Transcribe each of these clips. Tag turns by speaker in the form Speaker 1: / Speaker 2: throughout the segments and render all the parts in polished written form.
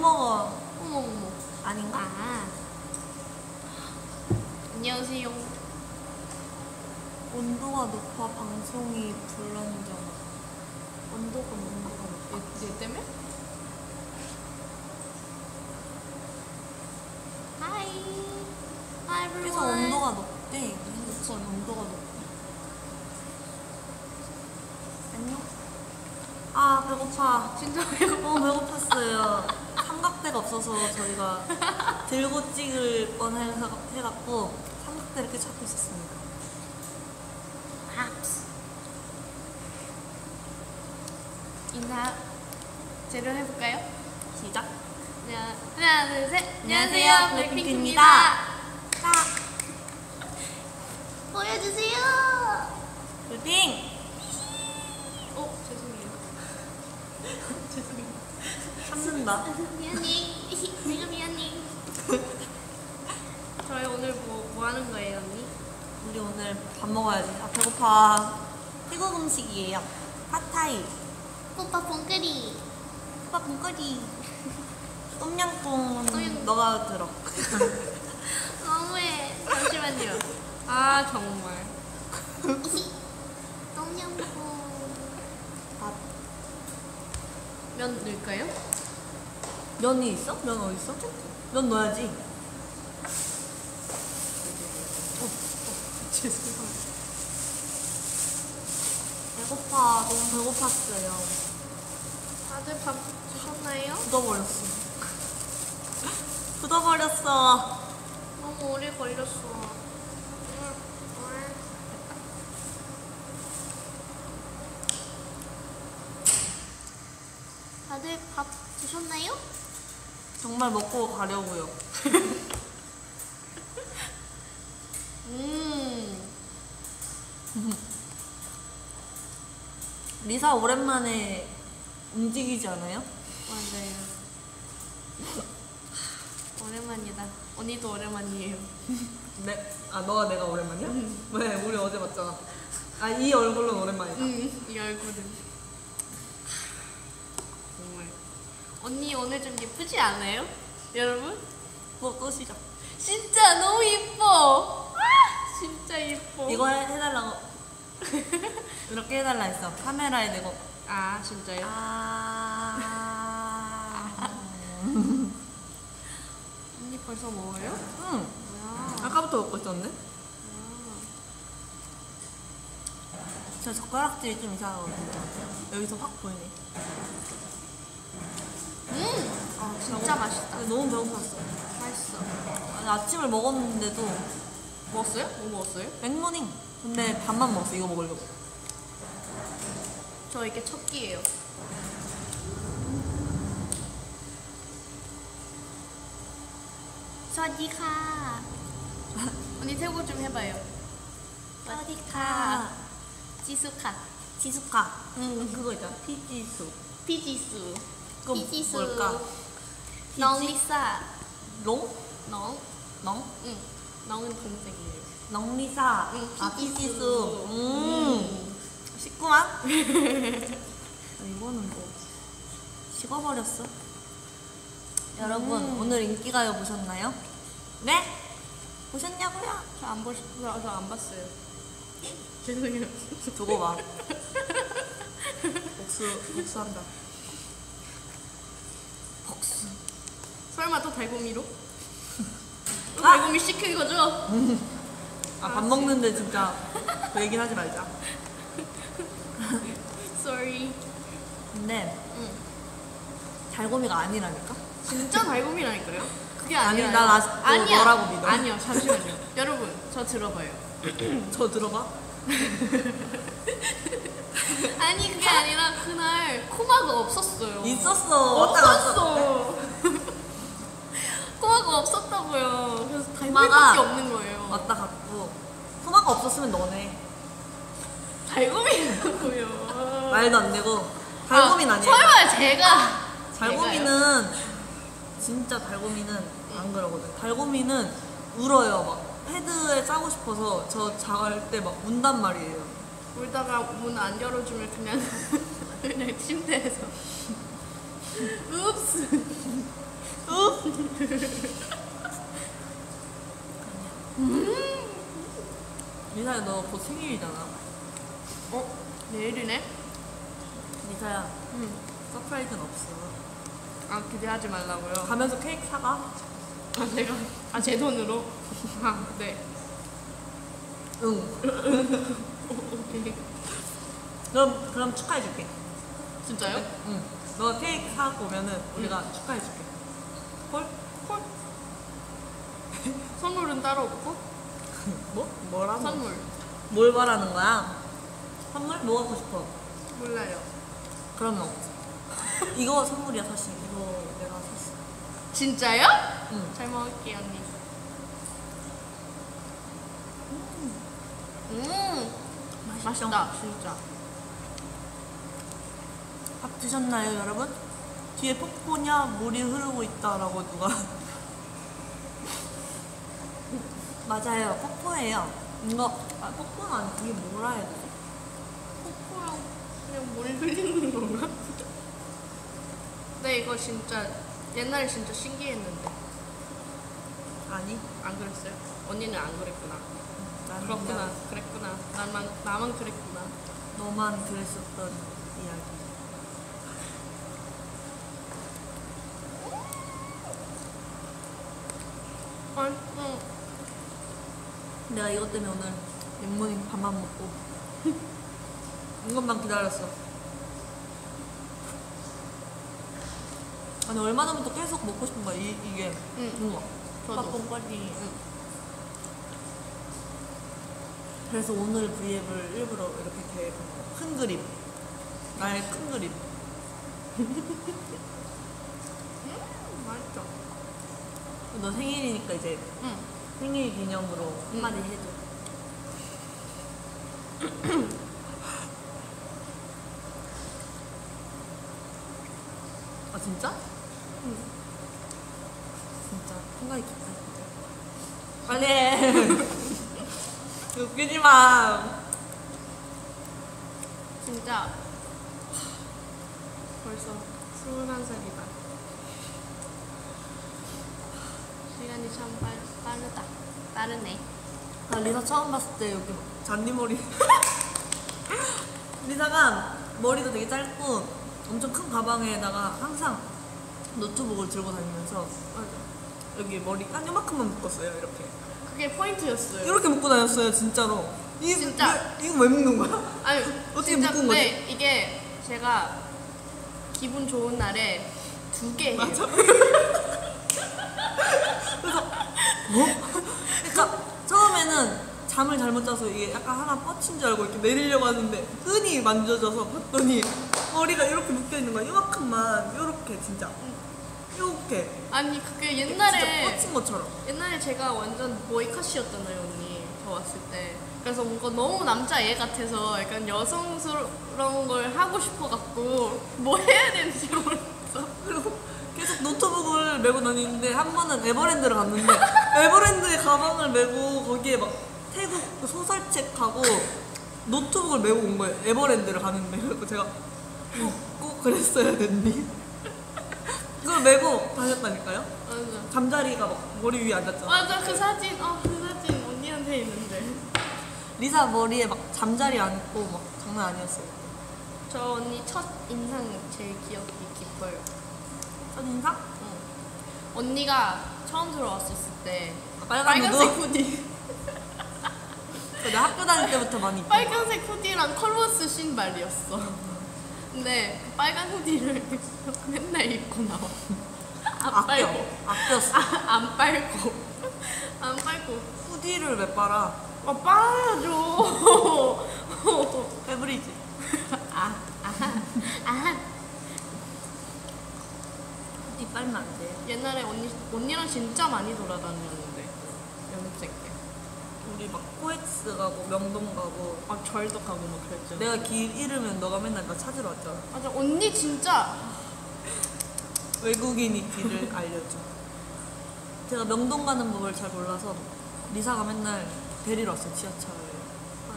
Speaker 1: 먹어.
Speaker 2: 어머머머.
Speaker 1: 아닌가?
Speaker 2: 아. 안녕하세요.
Speaker 1: 온도가 높아 방송이 불안정. 온도가 높아.
Speaker 2: 얘 때문에? 하이. 하이
Speaker 1: 그래서
Speaker 2: everyone.
Speaker 1: 온도가 높대. 핸드폰 온도가 높대. 안녕? 아 배고파.
Speaker 2: 진짜 배고파.
Speaker 1: 너무 배고팠어요. 삼각대가 없어서 저희가 들고 찍을 뻔 해갖고 삼각대를 이렇게 찾고 있었습니다.
Speaker 2: 팝스. 인사 제대로 해볼까요?
Speaker 1: 시작.
Speaker 2: 하나, 둘, 셋.
Speaker 1: 안녕하세요, 블랙핑크입니다. 자,
Speaker 2: 보여주세요.
Speaker 1: 뷰팅!
Speaker 2: 죄송해요. 죄송해요.
Speaker 1: 참는다.
Speaker 2: 미안해. 내가 미안해. 저희 오늘 뭐 하는 거예요, 언니?
Speaker 1: 우리 오늘 밥 먹어야지. 아 배고파. 태국 음식이에요. 팟타이,
Speaker 2: 오빠 봉그리.
Speaker 1: 호박 봉거리, 똠양꿍.
Speaker 2: 똠양-
Speaker 1: 너가 들어.
Speaker 2: 너무해. 잠시만요. 아 정말. 똠양꿍.
Speaker 1: 밥.
Speaker 2: 면 넣을까요?
Speaker 1: 면이 있어? 면 어디 있어? 면 넣어야지.
Speaker 2: 죄송합니다.
Speaker 1: 배고파. 너무 배고팠어요.
Speaker 2: 다들 밥 드셨나요?
Speaker 1: 굳어버렸어. 굳어버렸어.
Speaker 2: 너무 오래 걸렸어. 다들 밥 드셨나요?
Speaker 1: 정말 먹고 가려고요. 리사 오랜만에 움직이지 않아요?
Speaker 2: 맞아요. 오랜만이다. 언니도 오랜만이에요.
Speaker 1: 네? 아 너가 내가 오랜만이야? 왜? 우리 어제 봤잖아. 아 이 얼굴은 오랜만이다.
Speaker 2: 이 얼굴은. 정말. 언니 오늘 좀 예쁘지 않아요? 여러분?
Speaker 1: 또 시작.
Speaker 2: 진짜 너무 예뻐. 진짜 예뻐.
Speaker 1: 이거 해달라고. 이렇게 해달라 했어. 카메라에 대고.
Speaker 2: 아 진짜요? 언니 벌써 먹어요?
Speaker 1: 응.
Speaker 2: 뭐야?
Speaker 1: 아까부터 먹고 있었는데? 저 젓가락질이 좀 이상하거든요. 여기서 확 보이네.
Speaker 2: 아 진짜 맛있다.
Speaker 1: 근데 너무 배고팠어.
Speaker 2: 맛있어.
Speaker 1: 아니, 아침을 먹었는데도
Speaker 2: 먹었어요? 뭐 먹었어요?
Speaker 1: 맥모닝. 근데 밥만 먹었어. 이거 먹으려고.
Speaker 2: 저 이게 첫 끼예요. 사와디카. 언니 태국어 좀 해봐요. 사와디카. 지수카.
Speaker 1: 지수카. 그거 있잖아. 피지수.
Speaker 2: 피지수.
Speaker 1: 그거
Speaker 2: 피지수.
Speaker 1: 뭘까?
Speaker 2: 넉리사.
Speaker 1: 롱?
Speaker 2: 넉.
Speaker 1: 넉?
Speaker 2: 응. 넉은 동생이에요.
Speaker 1: 넉리사.
Speaker 2: 응,
Speaker 1: 아,
Speaker 2: 피지수.
Speaker 1: 피지수. 식구만? 이거는 뭐 식어버렸어. 여러분 오늘 인기가요 보셨나요? 네? 보셨냐고요?
Speaker 2: 저안 봤어요. 죄송해요.
Speaker 1: 두고 봐. 복수한다. 복수.
Speaker 2: 설마 또 달고미로? 또
Speaker 1: 아!
Speaker 2: 달고미 시킨 거죠?
Speaker 1: 아 밥 먹는데 진짜 그 얘기는 하지 말자.
Speaker 2: Sorry.
Speaker 1: 근데
Speaker 2: 응.
Speaker 1: 달고미가 아니라니까?
Speaker 2: 진짜 달고미라니까요? 그게
Speaker 1: 아니,
Speaker 2: 아니라.
Speaker 1: 난 아직도 너라고 믿어.
Speaker 2: 아니요, 잠시만요. 여러분, 저 들어봐요.
Speaker 1: 저 들어봐.
Speaker 2: 아니 그게 아니라 그날 코마가 없었어요.
Speaker 1: 있었어.
Speaker 2: 없었어. 코마가 없었다고요. 그래서 달고미밖에
Speaker 1: 코마가
Speaker 2: 없는 거예요.
Speaker 1: 왔다 갔고 토마가 없었으면 너네.
Speaker 2: 달고미라고요.
Speaker 1: 말도 안 되고 달고미는 아니야.
Speaker 2: 설마 제가.
Speaker 1: 달고미는 진짜 달고미는 안 그러거든. 달고미는 울어요. 막 헤드에 싸고 싶어서 저 자갈 때 막 운단 말이에요.
Speaker 2: 울다가 문 안 열어주면 그냥 그냥 침대에서 읍스.
Speaker 1: 리사야 너 곧 생일이잖아.
Speaker 2: 어? 내일이네?
Speaker 1: 리사야
Speaker 2: 응.
Speaker 1: 서프라이즈는 없어.
Speaker 2: 아 기대하지 말라고요.
Speaker 1: 가면서 케이크 사가.
Speaker 2: 아 제가 제 돈으로. 아 네.
Speaker 1: 응.
Speaker 2: 오케이.
Speaker 1: 그럼 축하해줄게.
Speaker 2: 진짜요?
Speaker 1: 응. 너 케이크 사고 오면은 우리가 축하해줄게. 콜?
Speaker 2: 콜. 선물은 따로 없고?
Speaker 1: 뭐? 뭐라고?
Speaker 2: 선물.
Speaker 1: 뭘 말하는 거야? 선물? 뭐 갖고 싶어?
Speaker 2: 몰라요.
Speaker 1: 그러면 없지. 이거 선물이야 사실. 이거 내가 샀어.
Speaker 2: 진짜요?
Speaker 1: 응.
Speaker 2: 잘 먹을게요 언니. 맛있다 진짜.
Speaker 1: 밥 드셨나요 여러분? 뒤에 폭포냐 물이 흐르고 있다라고 누가 맞아요 폭포예요. 이거 폭포는 아니 이게 뭐라 해야 되지?
Speaker 2: 폭포랑 그냥 물 흘리는 건가? 네 이거 진짜 옛날에 진짜 신기했는데
Speaker 1: 아니
Speaker 2: 안 그랬어요? 언니는 안 그랬구나.
Speaker 1: 나는
Speaker 2: 그렇구나.
Speaker 1: 그냥
Speaker 2: 그랬구나. 나만 그랬구나.
Speaker 1: 너만 그랬었던 이야기.
Speaker 2: 응.
Speaker 1: 내가 이것 때문에 오늘 랩모닝 밥만 먹고 이것만 기다렸어. 아니 얼마 전부터 계속 먹고 싶은 거야 이게.
Speaker 2: 응. 저도.
Speaker 1: 팥봉까지.
Speaker 2: 응.
Speaker 1: 그래서 오늘 V앱을 일부러 이렇게 계획한 거야. 큰 그림. 나의 큰 그림.
Speaker 2: 맛있죠.
Speaker 1: 너 생일이니까 이제
Speaker 2: 응.
Speaker 1: 생일 기념으로 한마디 해줘. 아 진짜?
Speaker 2: 응.
Speaker 1: 진짜 생각이 깊다. 빨리 해. 웃기지 마.
Speaker 2: 진짜 벌써 21살이다. 시간이 참 빠르다. 빠르네.
Speaker 1: 나 리사 처음 봤을 때 여기 잔디머리. 리사가 머리도 되게 짧고 엄청 큰 가방에다가 항상 노트북을 들고 다니면서 여기 머리 한 요만큼만 묶었어요 이렇게.
Speaker 2: 그게 포인트였어요.
Speaker 1: 이렇게 묶고 다녔어요 진짜로.
Speaker 2: 진짜.
Speaker 1: 이거 왜 묶는 거야?
Speaker 2: 아니
Speaker 1: 어떻게
Speaker 2: 진짜
Speaker 1: 묶은
Speaker 2: 근데 이게 제가 기분 좋은 날에 2개 해요.
Speaker 1: 맞아. 그래서 뭐? 그러니까 처음에는 잠을 잘못 자서 이게 약간 하나 뻗친 줄 알고 이렇게 내리려고 하는데 흔히 만져져서 봤더니 머리가 이렇게 묶여 있는 거야. 이만큼만 이렇게 진짜 이렇게
Speaker 2: 아니 그게
Speaker 1: 진짜
Speaker 2: 옛날에
Speaker 1: 뻗친 것처럼.
Speaker 2: 옛날에 제가 완전 보이컷이었잖아요 언니 저 왔을 때. 그래서 뭔가 너무 남자애 같아서 약간 여성스러운 걸 하고 싶어갖고 뭐 해야 되는지 모르겠어.
Speaker 1: 그리고 계속 노트북을 메고 다니는데 한 번은 에버랜드를 갔는데 에버랜드에 가방을 메고 거기에 막 태국 그 소설책하고 노트북을 메고 온 거예요. 에버랜드를 가는데. 그래서 제가 꼭 그랬어야 됐니? 그걸 메고 다녔다니까요?
Speaker 2: 맞아.
Speaker 1: 잠자리가 막 머리 위에 앉았잖아.
Speaker 2: 맞아 그 사진 그 사진 언니한테 있는데.
Speaker 1: 리사 머리에 막 잠자리 앉고 막 장난 아니었어요.
Speaker 2: 저 언니 첫 인상 제일 기억이 깊어요.
Speaker 1: 첫인상?
Speaker 2: 응. 언니가 처음 들어왔을 때
Speaker 1: 빨간
Speaker 2: 빨간색
Speaker 1: 누드?
Speaker 2: 후디
Speaker 1: 내가 학교 다닐 때부터 많이 입고.
Speaker 2: 빨간색 후디랑 컬러스 신발이었어. 근데 그 빨간 후디를 맨날 입고 나와. 안 빨고.
Speaker 1: 아꼈어.
Speaker 2: 안 빨고. 안 빨고.
Speaker 1: 후디를 왜 빨아?
Speaker 2: 빨아줘.
Speaker 1: 페브리즈. 후디 빨면 안 돼.
Speaker 2: 옛날에 언니랑 진짜 많이 돌아다녔는데 연습생 때.
Speaker 1: 우리 막 코엑스 가고 명동 가고
Speaker 2: 막 절도 가고 막 그랬죠.
Speaker 1: 내가 길 잃으면 너가 맨날 나 찾으러 왔잖아.
Speaker 2: 맞아 언니 진짜
Speaker 1: 외국인이 길을 알려줘. 제가 명동 가는 법을 잘 몰라서 리사가 맨날 데리러 왔어 지하철에.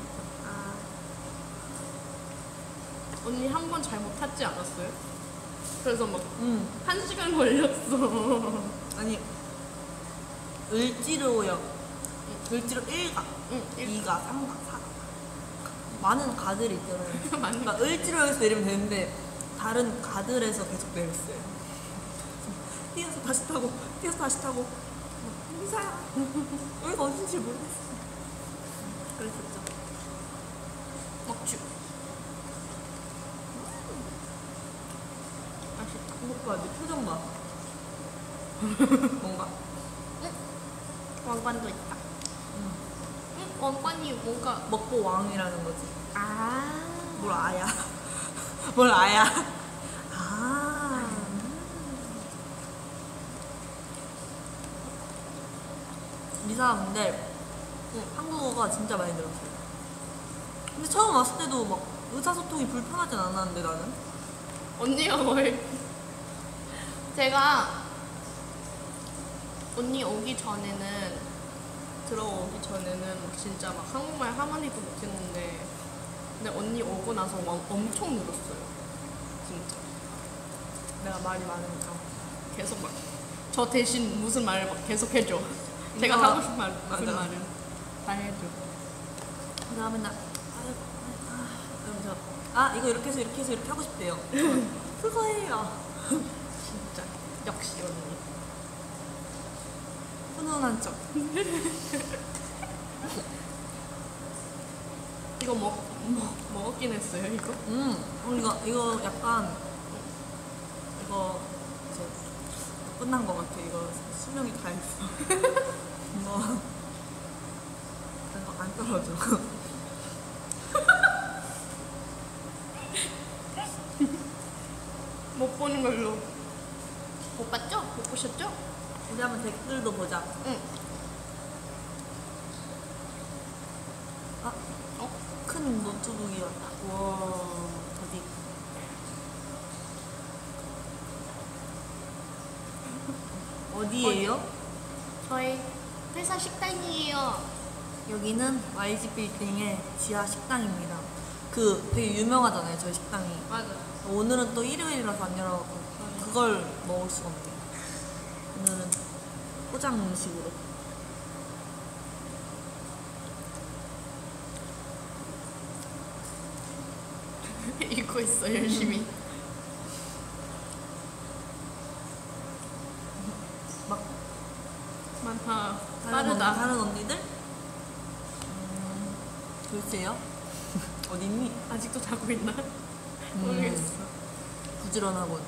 Speaker 2: 언니 한 번 잘못 탔지 않았어요? 그래서 막
Speaker 1: 응.
Speaker 2: 1시간 걸렸어.
Speaker 1: 아니 을지로역 을지로 1가
Speaker 2: 응,
Speaker 1: 2가 3가 4가 많은 가들이 있잖아요.
Speaker 2: 맞는
Speaker 1: 그러니까 을지로역에서 내리면 되는데 다른 가들에서 계속 내렸어요. 뛰어서 다시 타고 뛰어서 다시 타고 이사야 여기가 어딘지 모르겠어. 그랬었죠.
Speaker 2: 먹주. 맛있다.
Speaker 1: 이것 봐, 내 표정 봐. 뭔가
Speaker 2: 왕관도 있다. 응, 왕관이 뭔가
Speaker 1: 먹고 왕이라는 거지.
Speaker 2: 아.
Speaker 1: 뭘 아야? 뭘 아야? 아. 리사 근데 한국어가 진짜 많이 늘었어요. 근데 처음 왔을 때도 막 의사소통이 불편하진 않았는데 나는.
Speaker 2: 언니가 뭘 제가 언니 오기 전에는 들어오기 전에는 막 진짜 막 한국말 하마니도 못했는데 근데 언니 오고 나서 막 엄청 늘었어요. 진짜 내가 말이 많으니까 계속 막 저 대신 무슨 말을 막 계속 해줘. 제가
Speaker 1: 이거-
Speaker 2: 하고 싶은 말 무슨
Speaker 1: 맞아.
Speaker 2: 말을 다 해줘.
Speaker 1: 내가 맨날 이러면서 아 이거 이렇게 해서 이렇게 해서 이렇게 하고 싶대요. 그거예요.
Speaker 2: 진짜 역시 언니.
Speaker 1: 훈훈한 척.
Speaker 2: 이거 먹었긴 했어요 이거.
Speaker 1: 이거 약간 이거 이제 끝난 것 같아. 이거 수명이 다 있어. 이거 안 떨어져.
Speaker 2: 못 보는 걸로. 못 봤죠? 못 보셨죠?
Speaker 1: 우리 한번 댓글도 보자.
Speaker 2: 응.
Speaker 1: 아,
Speaker 2: 어?
Speaker 1: 큰 노트북이 왔다.
Speaker 2: 와.
Speaker 1: 어디? 어디예요?
Speaker 2: 저희 회사 식당이에요.
Speaker 1: 여기는 YG 빌딩의 지하 식당입니다. 그 되게 유명하잖아요, 저희 식당이.
Speaker 2: 맞아.
Speaker 1: 오늘은 또 일요일이라서 안 열어갖고 그걸 먹을 수가 없네요. 오늘은 포장 음식으로.
Speaker 2: 읽고 있어 열심히.
Speaker 1: 막
Speaker 2: 많다.
Speaker 1: 다른
Speaker 2: 빠르다.
Speaker 1: 다른 언니들? 글쎄요. 어딨니?
Speaker 2: 아직도 자고 있나? 모르겠어.
Speaker 1: 부지런하군.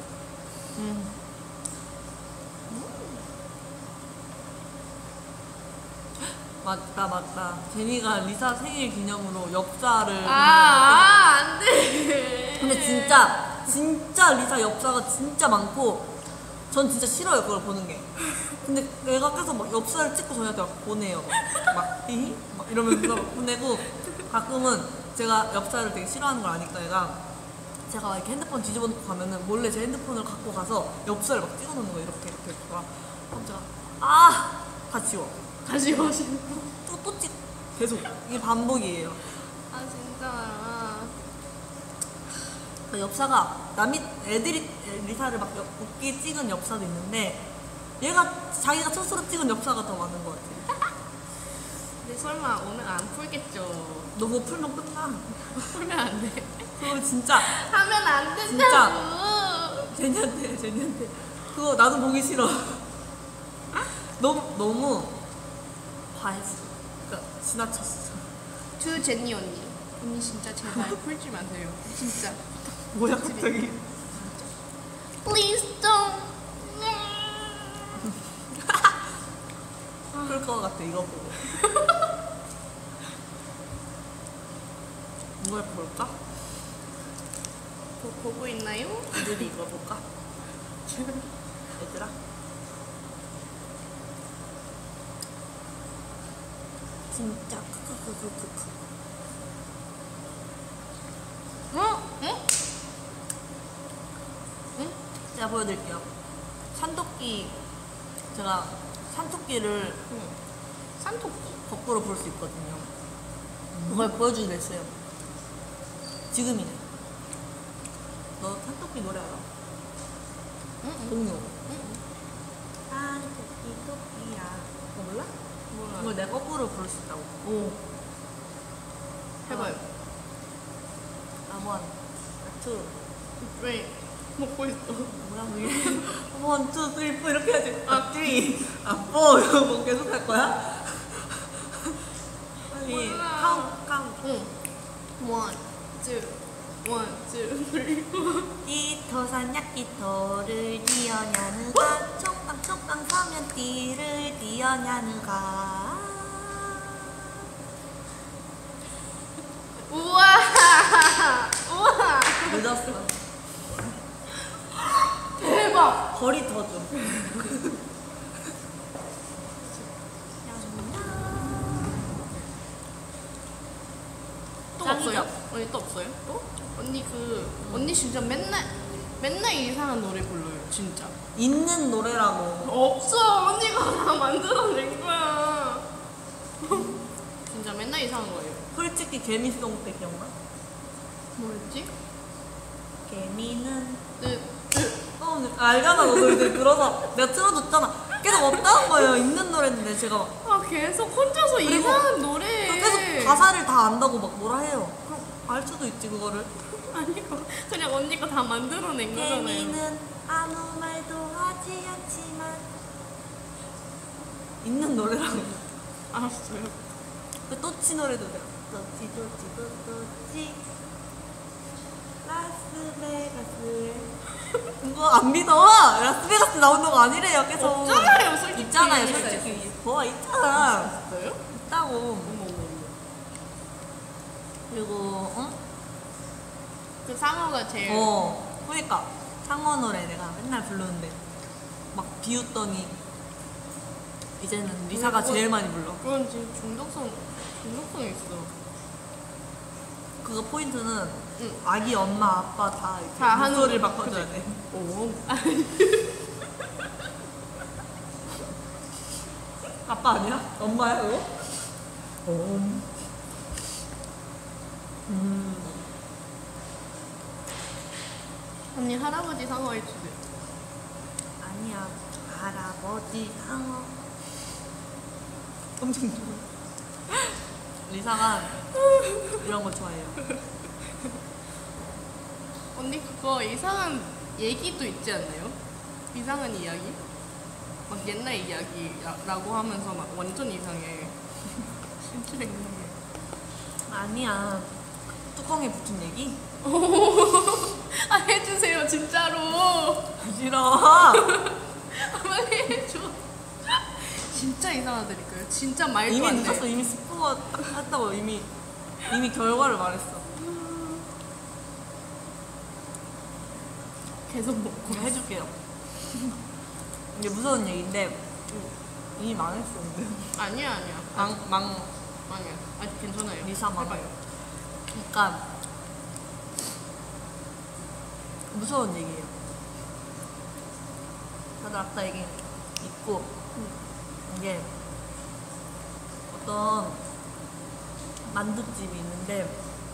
Speaker 1: 맞다. 제니가 리사 생일 기념으로 엽사를.
Speaker 2: 안 돼.
Speaker 1: 근데 진짜 리사 엽사가 진짜 많고 전 진짜 싫어요 그걸 보는 게. 근데 내가 계속 막 엽사를 찍고 저희한테 막 보내요. 막 히히? 막 이러면서 막 보내고 가끔은 제가 엽사를 되게 싫어하는 걸 아니까 얘가 제가 막 이렇게 핸드폰 뒤집어 놓고 가면은 몰래 제 핸드폰을 갖고 가서 엽사를 막 찍어 놓는 거 이렇게 막. 그럼 제가 다 지워.
Speaker 2: 다시 마시는 거.
Speaker 1: 또 찍. 계속 이게 반복이에요.
Speaker 2: 아 진짜.
Speaker 1: 그 엽사가 애들이 리사를 막 웃기게 찍은 엽사도 있는데 얘가 자기가 스스로 찍은 엽사가 더 많은 것 같아.
Speaker 2: 근데 설마 오늘 안 풀겠죠?
Speaker 1: 너 그거 풀면 끝나.
Speaker 2: 풀면 안 돼.
Speaker 1: 그거 진짜
Speaker 2: 하면 안 된다고.
Speaker 1: 제니한테 그거 나도 보기 싫어. 너무 과했어. 그러니까 지나쳤어.
Speaker 2: 투 제니 언니. 언니 진짜 제발 풀지 마세요. 진짜.
Speaker 1: 뭐야 갑자기.
Speaker 2: Please don't.
Speaker 1: 풀 것 같아 이거 보고. 이걸 볼까?
Speaker 2: 보고 있나요?
Speaker 1: 애들이 이거 볼까? 얘들아. 진짜 크크크크크.
Speaker 2: 응?
Speaker 1: 제가 보여드릴게요. 산토끼. 제가 산토끼를
Speaker 2: 산토끼.
Speaker 1: 거꾸로 볼 수 있거든요. 그걸 보여주기로 했어요. 지금이네. 너 산토끼 노래 알아? 동요. 아, 토끼야. 너 몰라?
Speaker 2: 몰라.
Speaker 1: 이걸 내가 거꾸로 부를 수 있다고.
Speaker 2: 오. 해봐요.
Speaker 1: 원, 투.
Speaker 2: 왜 먹고 있어?
Speaker 1: 뭐야 그게? 원, 투, 쓰리, 포 이렇게 해야지. 쓰리, 포 이러고 뭐 계속 할 거야? 빨리
Speaker 2: 몰라.
Speaker 1: 카운트.
Speaker 2: 응. 원, 투, 쓰리.
Speaker 1: 띠토산 약기토를 뛰어냐느가 총깡총깡 서면 띠를 뛰어냐느가.
Speaker 2: 우와. 우와.
Speaker 1: 늦었어.
Speaker 2: 대박.
Speaker 1: 거리 더 줘.
Speaker 2: 또
Speaker 1: 짱이죠?
Speaker 2: 없어요? 언니 또 없어요? 또? 언니 언니 진짜 맨날 이상한 노래 불러요. 진짜.
Speaker 1: 있는 노래라고.
Speaker 2: 없어. 언니가 다 만들어낸 거야. 진짜 맨날 이상한 거예요.
Speaker 1: 솔직히 개미송 때 기억나?
Speaker 2: 뭐였지?
Speaker 1: 개미는
Speaker 2: 네.
Speaker 1: 알잖아. 너도 이제 들어서 내가 틀어줬잖아. 계속 없다는 거예요. 있는 노래인데 제가 막
Speaker 2: 아 계속 혼자서
Speaker 1: 그리고
Speaker 2: 이상한 노래.
Speaker 1: 계속 가사를 다 안다고 막 뭐라 해요. 그럼 알 수도 있지 그거를.
Speaker 2: 아니요. 그냥 언니가 다 만들어낸 거잖아요.
Speaker 1: 개미는 아무 말도 하지 않지만 있는 노래라고.
Speaker 2: 알았어요.
Speaker 1: 그 또치 노래도 돼요. 또치 또치 또치 라스베가스에 그거 안 믿어. 라스베가스 나오는 거 아니래요. 계속
Speaker 2: 없잖아요, 솔직히.
Speaker 1: 있잖아요. 솔직히 뭐가 있잖아.
Speaker 2: 있어요?
Speaker 1: 있다고.
Speaker 2: 어머.
Speaker 1: 그리고
Speaker 2: 그 상어가 제일.
Speaker 1: 그러니까 상어 노래 내가 맨날 부르는데 막 비웃더니 이제는 리사가 제일 많이 불러.
Speaker 2: 그건 지금 중독성 있어.
Speaker 1: 그거 포인트는
Speaker 2: 응.
Speaker 1: 아기 엄마 아빠 다 이렇게
Speaker 2: 다 하는
Speaker 1: 목소리를
Speaker 2: 거.
Speaker 1: 바꿔줘야 돼.
Speaker 2: 오.
Speaker 1: 아빠 아니야? 엄마야 그거?
Speaker 2: 언니 할아버지 상어 해주세요.
Speaker 1: 아니야 할아버지 상어 엄청 좋아. 리사가 이런 거 좋아해요.
Speaker 2: 언니 그거 이상한 얘기도 있지 않나요? 이상한 이야기? 막 옛날 이야기라고 하면서 막 완전 이상해. 진짜 이상해.
Speaker 1: 아니야 뚜껑에 붙은 얘기?
Speaker 2: 아 해주세요 진짜로.
Speaker 1: 싫어.
Speaker 2: 빨리 해줘. 진짜 이상하다니까요. 진짜 말도
Speaker 1: 이미
Speaker 2: 안 돼.
Speaker 1: 늦었어. 이미 스포가 했다고. 이미 결과를 말했어.
Speaker 2: 계속 먹고.
Speaker 1: 그냥 해줄게요. 이게 무서운 얘기인데 이미 망했어. 근데
Speaker 2: 아니야.
Speaker 1: 망
Speaker 2: 아니야. 아직 괜찮아요.
Speaker 1: 리사 망.
Speaker 2: 해봐요.
Speaker 1: 그러니까 무서운 얘기예요. 다들 아까 얘기 있고 이게 어떤 만두집이 있는데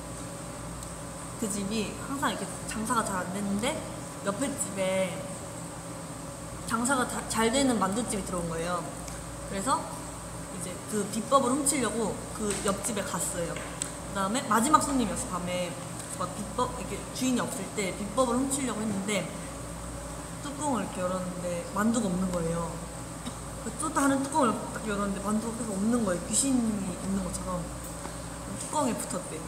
Speaker 1: 그 집이 항상 이렇게 장사가 잘 안 됐는데 옆에 집에 장사가 잘 되는 만두집이 들어온 거예요. 그래서 이제 그 비법을 훔치려고 그 옆집에 갔어요. 그 다음에 마지막 손님이었어. 밤에 막 비법 이렇게 주인이 없을 때 비법을 훔치려고 했는데 뚜껑을 이렇게 열었는데 만두가 없는 거예요. 또 다른 뚜껑을 딱 열었는데 만두가 계속 없는 거예요. 귀신이 있는 것처럼 뚜껑에 붙었대.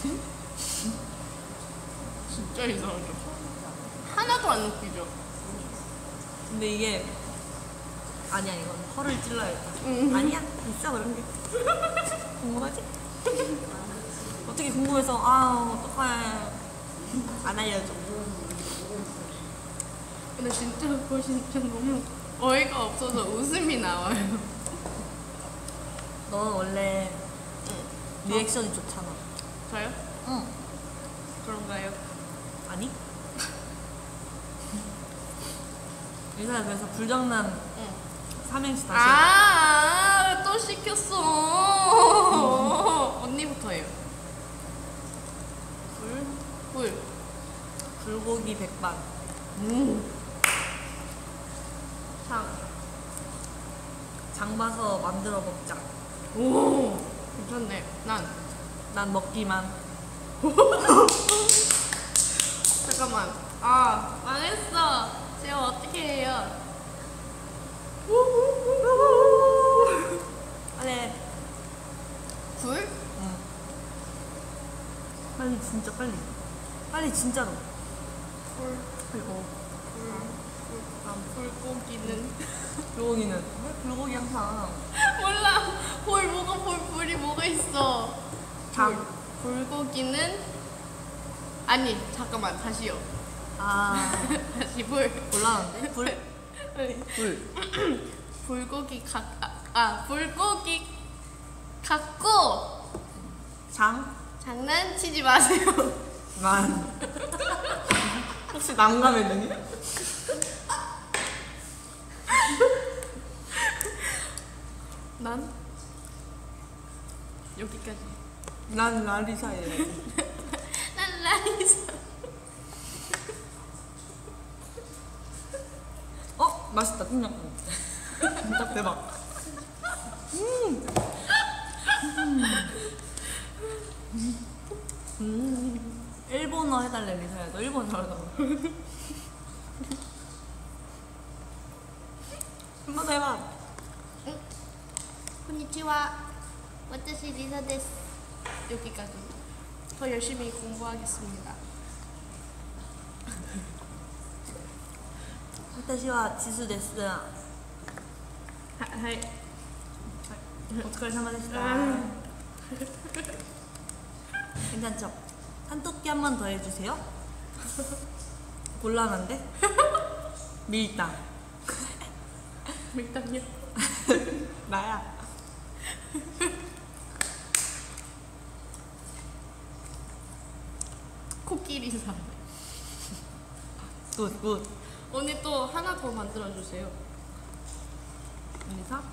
Speaker 2: 진짜 이상하죠. 하나도 안 웃기죠.
Speaker 1: 근데 이게 아니야 이건 허를 찔러야겠다. 아니야 있어 그런 게. 궁금하지? 어떻게 궁금해서 어떡해 안 알려줘.
Speaker 2: 근데 진짜 그거 진짜 너무 어이가 없어서 웃음이 나와요.
Speaker 1: 넌 원래 리액션이 좋잖아.
Speaker 2: 저요?
Speaker 1: 응.
Speaker 2: 그런가요?
Speaker 1: 아니? 리사야 그래서 불장난
Speaker 2: 응.
Speaker 1: 삼행시 다시 해봐.
Speaker 2: 또 시켰어. 언니부터 해요. 불.
Speaker 1: 불고기 백반. 장 봐서 만들어 먹자.
Speaker 2: 오 괜찮네.
Speaker 1: 난 먹기만.
Speaker 2: 잠깐만. 아 망했어. 제가 어떻게 해요?
Speaker 1: 빨리.
Speaker 2: 굴?
Speaker 1: 응. 빨리 진짜 빨리. 빨리 진짜로.
Speaker 2: 굴.
Speaker 1: 그리고
Speaker 2: 불고기는
Speaker 1: 불고기는 왜 불고기 항상
Speaker 2: 몰라. 불이 뭐가 있어?
Speaker 1: 장.
Speaker 2: 불고기는 아니 잠깐만 다시요.
Speaker 1: 아
Speaker 2: 다시 불.
Speaker 1: 곤란한데? 불.
Speaker 2: 불고기 불고기 갖고
Speaker 1: 장.
Speaker 2: 장난치지 마세요.
Speaker 1: 난 혹시 난감했니?
Speaker 2: 난 여기까지.
Speaker 1: 난 라리사예요.
Speaker 2: 난 라이사.
Speaker 1: 맛있다. 콩냥콩. 진짜 대박. 일본어 해달래 리사야. 너 일본어 잘하잖아. 한번 해봐.
Speaker 2: konnichiwa. 와타시 리사 데스. 여기까지. 더 열심히 공부하겠습니다.
Speaker 1: 私は지수です。
Speaker 2: 하이.
Speaker 1: お疲れ様でした。 괜찮죠? 한토끼 한 번 더 해주세요. 곤란한데? 밀당.
Speaker 2: 밀당요.
Speaker 1: 나야.
Speaker 2: 코끼리 사.
Speaker 1: 굿.
Speaker 2: 언니 또 하나 더 만들어 주세요.
Speaker 1: 리사?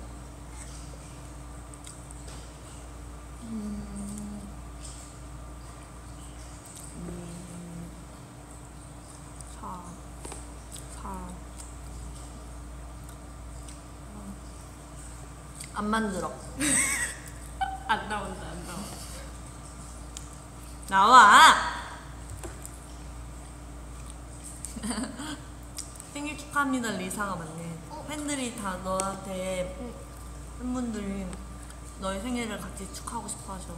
Speaker 1: 안 만들어.
Speaker 2: 안 나온다.
Speaker 1: 나와! 생일 축하합니다 리사가 맞네. 팬들이 다 너한테 팬분들이 너의 생일을 같이 축하하고 싶어 하셔.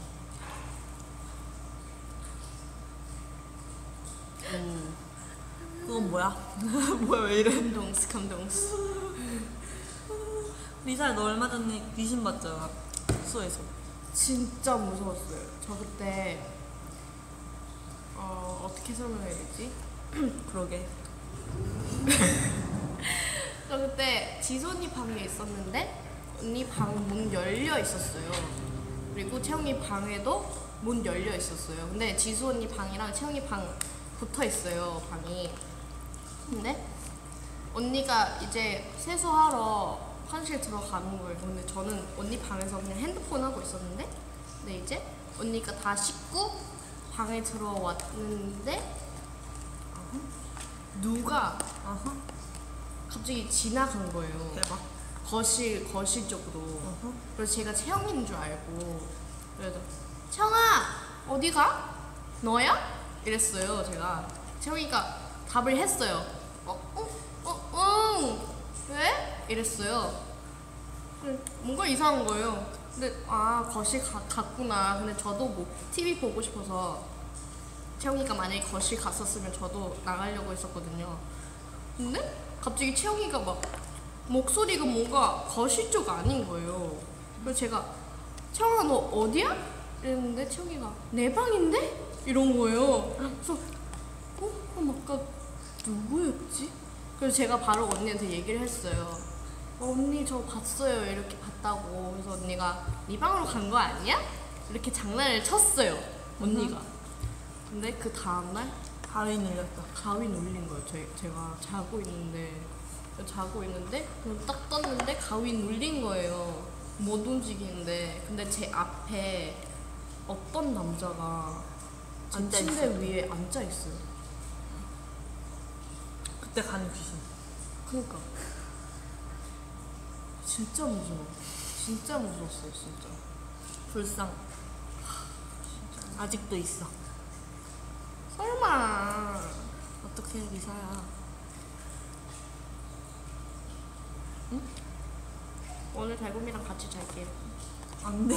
Speaker 1: 그건 뭐야? 뭐야 왜 이래?
Speaker 2: 감동스.
Speaker 1: 리사야 너 얼마 전에 귀신 봤잖아 숙소에서.
Speaker 2: 진짜 무서웠어요. 저 그때 어떻게 설명해야 되지?
Speaker 1: 그러게.
Speaker 2: 저 그때 지수 언니 방에 있었는데 언니 방 문 열려 있었어요. 그리고 채영이 방에도 문 열려 있었어요. 근데 지수 언니 방이랑 채영이 방 붙어 있어요, 방이. 근데 언니가 이제 세수하러 화장실 들어가는 거예요. 근데 저는 언니 방에서 그냥 핸드폰 하고 있었는데, 근데 이제 언니가 다 씻고 방에 들어왔는데 누가 갑자기 지나간 거예요.
Speaker 1: 대박.
Speaker 2: 거실 쪽으로. 그래서 제가 채영이인 줄 알고, 그래서 채영아 어디가? 너야? 이랬어요. 제가 채영이가 답을 했어요. 응. 왜? 이랬어요. 뭔가 이상한 거예요. 근데 거실 갔구나. 근데 저도 뭐 TV 보고 싶어서 채영이가 만약에 거실 갔었으면 저도 나가려고 했었거든요. 근데 갑자기 채영이가 막 목소리가 뭔가 거실 쪽 아닌 거예요. 그래서 제가 채영아 너 어디야? 이랬는데 채영이가 내 방인데? 이런 거예요. 그래서 그럼 아까 누구였지? 그래서 제가 바로 언니한테 얘기를 했어요. 언니 저 봤어요. 이렇게 봤다고. 그래서 언니가 네 방으로 간 거 아니야? 이렇게 장난을 쳤어요. 언니가. 근데 그 다음날
Speaker 1: 가위 눌렸다.
Speaker 2: 가위 눌린 거예요. 제가 자고 있는데 눈 딱 떴는데 가위 눌린 거예요. 못 움직이는데. 근데 제 앞에 어떤 남자가 제 침대 위에 앉아 있어요.
Speaker 1: 그때 가는 귀신.
Speaker 2: 그러니까 진짜 무서워. 진짜 무서웠어 진짜.
Speaker 1: 불상. 아직도 있어.
Speaker 2: 설마.
Speaker 1: 어떻게 리사야?
Speaker 2: 응? 오늘 달곰이랑 같이 잘게.
Speaker 1: 안 돼.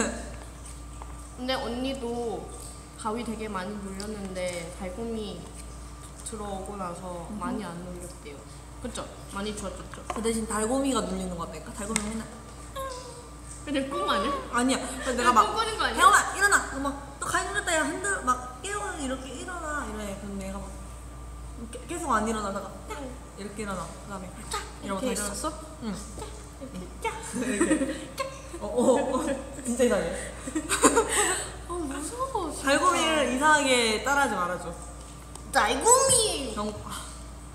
Speaker 2: 근데 언니도 가위 되게 많이 눌렸는데 달곰이 들어오고 나서 많이 안 눌렸대요. 그쵸? 많이 좋아졌죠?
Speaker 1: 그 대신 달고미가 눌리는 거 같다니까? 달고미 맨날.
Speaker 2: 근데 꿈 아니야?
Speaker 1: 아니야. 그래서 내가 막.
Speaker 2: 꿈꾸는 거 아니야?
Speaker 1: 태영아, 일어나! 막, 또 가위 눌렸다. 야, 흔들, 막, 깨워. 이렇게 일어나. 이래. 근데 내가 막. 계속 안 일어나다가. 이렇게 일어나. 그 다음에. 이러고
Speaker 2: 이렇게
Speaker 1: 다시.
Speaker 2: 일어났어?
Speaker 1: 응. 이렇게. 진짜 이상해.
Speaker 2: 무서워. 진짜.
Speaker 1: 달고미를 이상하게 따라하지 말아줘.
Speaker 2: 달곰이.
Speaker 1: 경.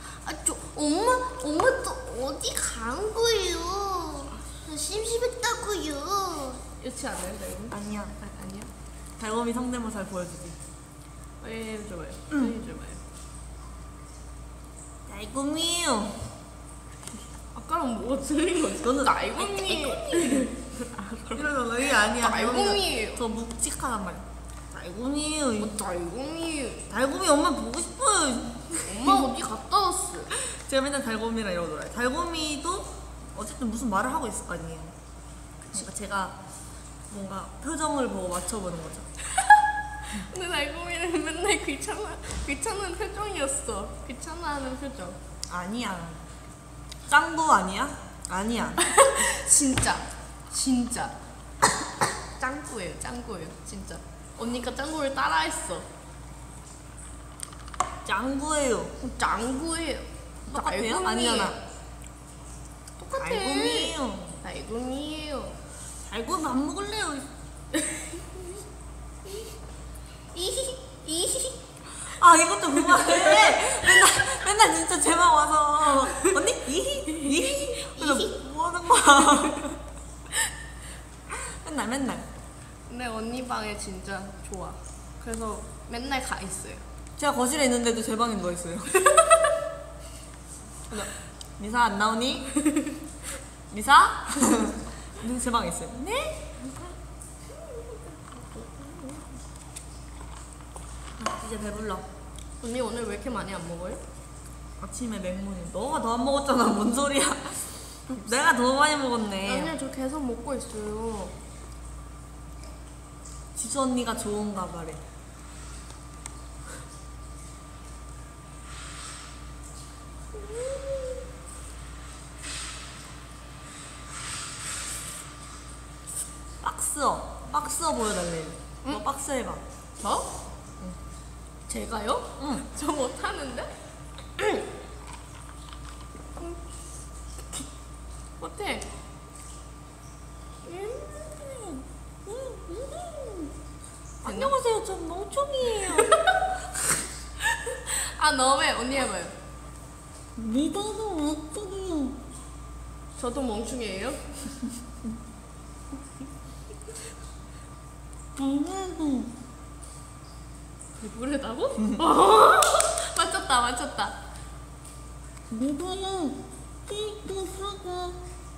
Speaker 2: 엄마 또 어디 간 거예요? 심심했다고요. 이렇지 않아요, 달곰이?
Speaker 1: 아니야.
Speaker 2: 아니야?
Speaker 1: 달고미 성대모사를 보여주지.
Speaker 2: 해줘봐요.
Speaker 1: 응.
Speaker 2: 해줘봐요.
Speaker 1: 달고미요.
Speaker 2: 아까랑 뭐가 틀린 거지?
Speaker 1: 너는
Speaker 2: 달곰이.
Speaker 1: 이러잖아. 이게 아니야.
Speaker 2: 달곰이.
Speaker 1: 더 묵직하단 말이야. 달고미요.
Speaker 2: 달곰이.
Speaker 1: 달고미 엄마 보고 싶어요.
Speaker 2: 엄마 어디 갔다 왔어?
Speaker 1: 제가 맨날 달고미랑 이러고 놀아요. 달고미도 어쨌든 무슨 말을 하고 있을 거 아니에요. 그러니까 제가 뭔가 표정을 보고 맞춰보는 거죠.
Speaker 2: 근데 달곰이는 맨날 귀찮은 표정이었어. 귀찮아하는 표정.
Speaker 1: 아니야. 짱구 아니야? 아니야.
Speaker 2: 진짜 짱구예요. 진짜. 언니가 짱구를 따라했어.
Speaker 1: 짱구예요.
Speaker 2: 짱구예요.
Speaker 1: 똑같아요?
Speaker 2: 달곰이.
Speaker 1: 아니잖아.
Speaker 2: 똑같아.
Speaker 1: 달고미예요.
Speaker 2: 달곰이에요.
Speaker 1: 달고미 안 먹을래요. 아 이것도 그만해. 맨날 진짜 제만 와서 언니 이히 뭐 하는 거야. 맨날.
Speaker 2: 근데 언니 방에 진짜 좋아. 그래서 맨날 가 있어요.
Speaker 1: 제가 거실에 있는데도 제 방에 누워 있어요. 미사 안 나오니? 미사? 근데 제 방에 있어요. 네? 이제 배불러.
Speaker 2: 언니 오늘 왜 이렇게 많이 안 먹어요?
Speaker 1: 아침에 맹문이 너가 더 안 먹었잖아. 뭔 소리야. 내가 더 많이 먹었네.
Speaker 2: 아니야, 저 계속 먹고 있어요.
Speaker 1: 지수 언니가 좋은가 봐래. 박스어 보여달래. 너 박스 해봐.
Speaker 2: 저? 제가요?
Speaker 1: 응.
Speaker 2: 저 못하는데? 못해.
Speaker 1: 안녕하세요. 전 멍청이에요.
Speaker 2: 아, 너왜 언니 해봐요.
Speaker 1: 믿어도 멍청이요.
Speaker 2: 저도 멍충이에요? 배부르다고? 맞췄다.
Speaker 1: 믿어요. 케이크 사과.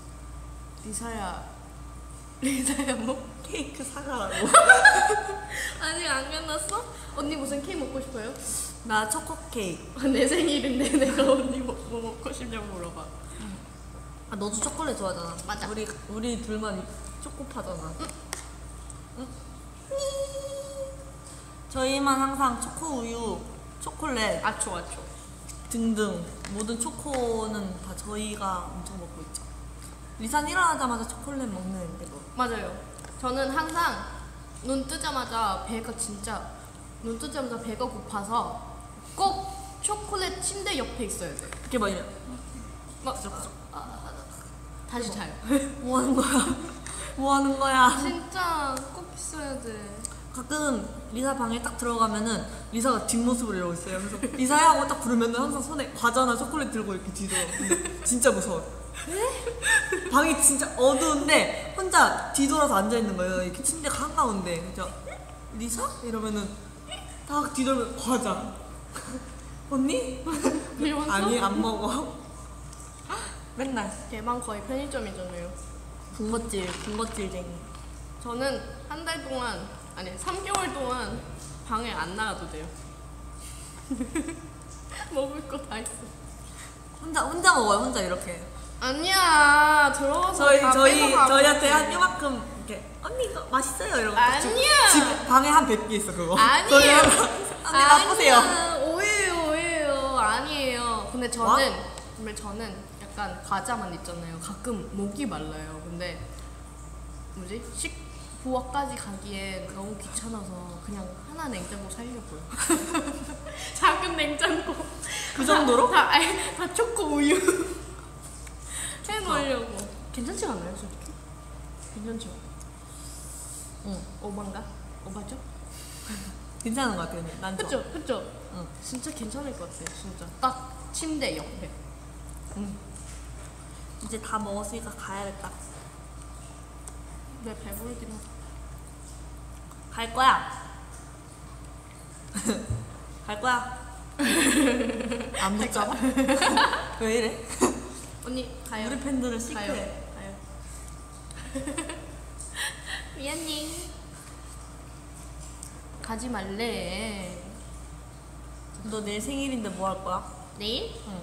Speaker 2: 리사야 뭐?
Speaker 1: 케이크 사과라고.
Speaker 2: 아직 안 끝났어? 언니 무슨 케이크 먹고 싶어요?
Speaker 1: 나 초코 케이크.
Speaker 2: 내 생일인데 내가 언니 뭐 먹고 싶냐고 물어봐.
Speaker 1: 아 너도 초콜릿 좋아하잖아.
Speaker 2: 맞아.
Speaker 1: 우리 둘만 초코파잖아. 응? 저희만 항상 초코 우유, 초콜릿
Speaker 2: 아초.
Speaker 1: 등등 모든 초코는 다 저희가 엄청 먹고 있죠. 리산 일어나자마자 초콜릿 먹는 애인데 뭐.
Speaker 2: 맞아요. 저는 항상 눈 뜨자마자 배가 고파서 꼭 초콜릿 침대 옆에 있어야 돼.
Speaker 1: 이렇게 막 이래.
Speaker 2: 막 다시 자요.
Speaker 1: 뭐 하는 거야? 뭐 하는 거야?
Speaker 2: 진짜 꼭 있어야 돼.
Speaker 1: 가끔 리사 방에 딱 들어가면은 리사가 뒷모습을 이러고 있어요. 그래서 리사야 하고 딱 부르면은 항상 손에 과자나 초콜릿 들고 이렇게 뒤돌아. 근데 진짜 무서워요. 방이 진짜 어두운데 혼자 뒤돌아서 앉아 있는 거예요. 이렇게 침대 한가운데. 그래서 리사? 이러면은 딱 뒤돌면 과자. 언니?
Speaker 2: 미웠어?
Speaker 1: 아니 안 먹어. 맨날
Speaker 2: 걔만 거의 편의점이잖아요.
Speaker 1: 군것질쟁이.
Speaker 2: 저는 한 달 동안, 아니 3개월 동안 방에 안 나가도 돼요. 먹을 거 다 있어.
Speaker 1: 혼자 먹어요. 혼자 이렇게.
Speaker 2: 아니야, 들어가서 다 뺏어 가고
Speaker 1: 저희한테 한
Speaker 2: 있지.
Speaker 1: 이만큼 이렇게 언니 이거 맛있어요 이러고.
Speaker 2: 아니야.
Speaker 1: 집 방에 한 100개 있어 그거.
Speaker 2: 아니에요.
Speaker 1: 저희 언니 맛보세요.
Speaker 2: 아니야. 오해요. 아니에요. 근데 저는 약간 과자만 있잖아요. 가끔 목이 말라요. 근데 뭐지? 부엌까지 가기엔 너무 귀찮아서 그냥 하나 냉장고 살려고요. 작은 냉장고.
Speaker 1: 그 정도로?
Speaker 2: 다 초코 우유 해놓으려고. 괜찮지 않아요, 솔직히? 괜찮죠?
Speaker 1: 응.
Speaker 2: 오반가? 오바죠?
Speaker 1: 괜찮은 것 같아요. 난 좋아.
Speaker 2: 그쵸?
Speaker 1: 응.
Speaker 2: 진짜 괜찮을 것 같아, 진짜. 딱 침대 옆에.
Speaker 1: 이제 다 먹었으니까 가야겠다.
Speaker 2: 내 배부르긴 하다.
Speaker 1: 갈 거야. 갈 거야. 안 묻잖아. 왜 이래?
Speaker 2: 언니 가요.
Speaker 1: 우리 팬들은 시크해.
Speaker 2: 가요. 미안해. 가지 말래.
Speaker 1: 너 내일 생일인데 뭐 할 거야?
Speaker 2: 내일?
Speaker 1: 응.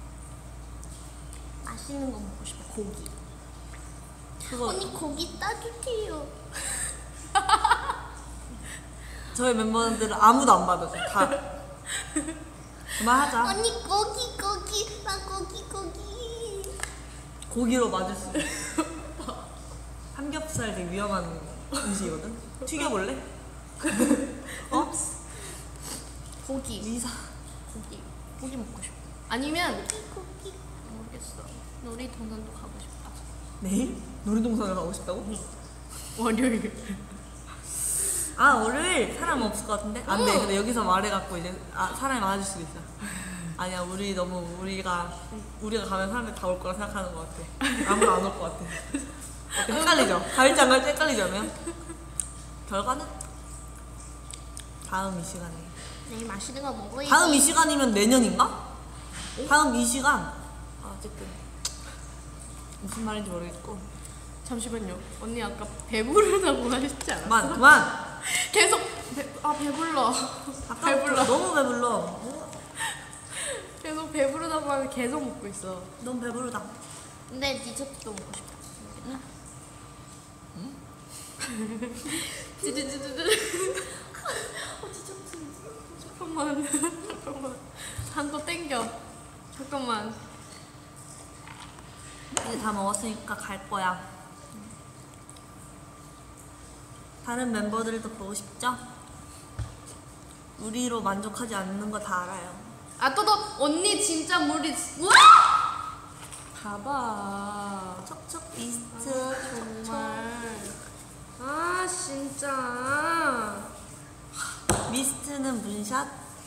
Speaker 2: 맛있는 거 먹고 싶어. 고기.
Speaker 1: 그거
Speaker 2: 언니 고기 따주세요.
Speaker 1: 저희 멤버들은 아무도 안 받아줘. 다. 그만하자.
Speaker 2: 언니 고기 나 고기.
Speaker 1: 고기로 맞을 수 있어. 삼겹살 되게 위험한 음식이거든. 튀겨볼래? 어?
Speaker 2: 고기.
Speaker 1: 리사.
Speaker 2: 고기 먹고 싶어. 아니면 고기. 모르겠어. 놀이동산도 가고 싶다.
Speaker 1: 내일? 놀이동산을 가고 싶다고?
Speaker 2: 월요일.
Speaker 1: 아 월요일 사람 없을 것 같은데? 안 돼. 근데 여기서 말해갖고 이제 사람이 많아질 수도 있어. 아니야 우리가 가면 사람들이 다 올 거라 생각하는 것 같아. 아무도 안 올 것 같아. 어때? 헷갈리죠? 갈지 안 갈지 헷갈리지 않아요? 결과는 다음 이 시간에.
Speaker 2: 내일 맛있는 거 먹어야지.
Speaker 1: 다음 이 시간이면 내년인가? 다음 이 시간. 어쨌든 무슨 말인지 모르겠고.
Speaker 2: 잠시만요. 언니 아까 배부르다고 하셨지 않았어?
Speaker 1: 그만.
Speaker 2: 계속 배불러. 배불러.
Speaker 1: 너무 배불러.
Speaker 2: 계속 배부르다고 하면 계속 먹고 있어.
Speaker 1: 너무 배부르다.
Speaker 2: 근데 디저트도 먹고 싶다. 응? 잠깐만. 한도 땡겨. 잠깐만.
Speaker 1: 이제 다 먹었으니까 갈 거야. 다른 멤버들도 보고 싶죠? 우리로 만족하지 않는 거 다 알아요.
Speaker 2: 또 언니 진짜 물이. 우와! 봐봐.
Speaker 1: 척척 비스트.
Speaker 2: 정말. 진짜.
Speaker 1: 미스트는 문샷?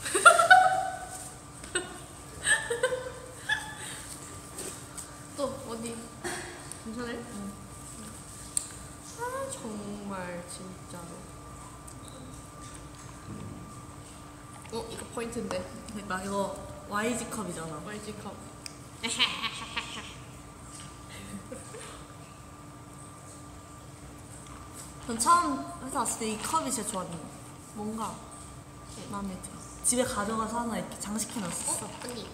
Speaker 2: 또 어디? 괜찮아요? 응. 정말 진짜로. 이거 포인트인데.
Speaker 1: 그러니까 이거 YG 컵이잖아.
Speaker 2: YG컵.
Speaker 1: 전 처음 회사 왔을 때 이 컵이 진짜 좋았는데 뭔가 마음에 들어. 집에 가져가서 하나 이렇게 장식해놨었어.
Speaker 2: 언니.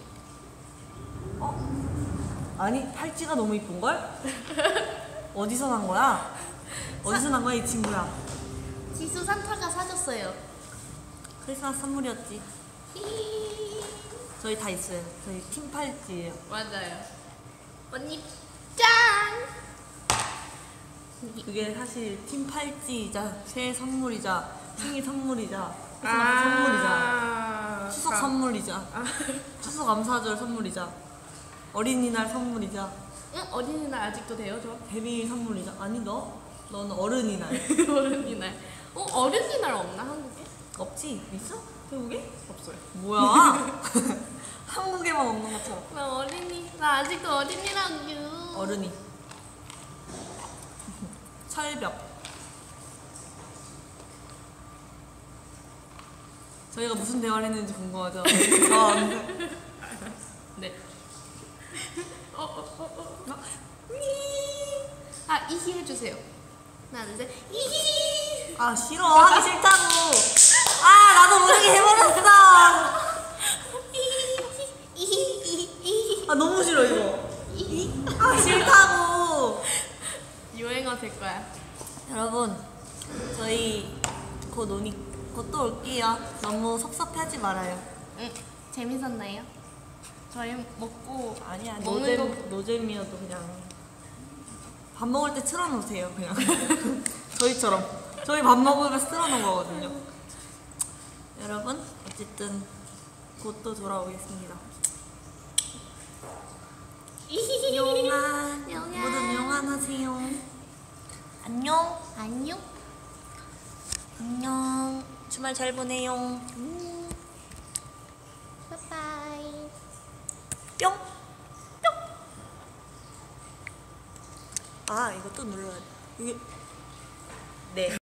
Speaker 1: 아니 팔찌가 너무 이쁜걸? 어디서 난 거야? 어디서 난 거야 이 친구야?
Speaker 2: 지수 산타가 사줬어요.
Speaker 1: 크리스마스 선물이었지. 저희 다 있어요. 저희 팀 팔찌예요.
Speaker 2: 맞아요. 언니 짠!
Speaker 1: 그게 사실 팀 팔찌이자 새해 선물이자 생일 선물이자 크리스마스 선물이자 추석 선물이자 추석 감사절 선물이자 어린이날 선물이자
Speaker 2: 응? 어린이날 아직도 돼요, 저?
Speaker 1: 데뷔 선물이자 아니 너는 어른이날.
Speaker 2: 어린이날. 어린이날 없나 한국에?
Speaker 1: 없지? 있어? 태국에?
Speaker 2: 없어요.
Speaker 1: 뭐야? 한국에만 없는 것처럼.
Speaker 2: 나 아직도 어린이라고.
Speaker 1: 어른이. 철벽. 저희가 무슨 대화를 했는지 궁금하죠? 네.
Speaker 2: 아 이히 해주세요. 하나 둘 셋. 이히.
Speaker 1: 아 싫어 하기 싫다고. 아 나도 모르게 해버렸어. 아 너무 싫어 이거. 아 싫다고.
Speaker 2: 유행어 될 거야.
Speaker 1: 여러분 저희 곧 또 올게요. 너무 섭섭해하지 말아요.
Speaker 2: 응. 재밌었나요? 저희 먹고
Speaker 1: 아니야
Speaker 2: 먹는 거
Speaker 1: 노잼이어도 그냥 밥 먹을 때 틀어놓으세요 그냥. 저희처럼 저희 밥 먹으면서 틀어놓은 거거든요. 여러분 어쨌든 곧 또 돌아오겠습니다. 용안 모두 용안하세요. 안녕
Speaker 2: 안녕.
Speaker 1: 안녕 주말 잘 보내요.
Speaker 2: 바이바이.
Speaker 1: 뿅! 뿅! 아 이거 또 눌러야 돼. 이게 네.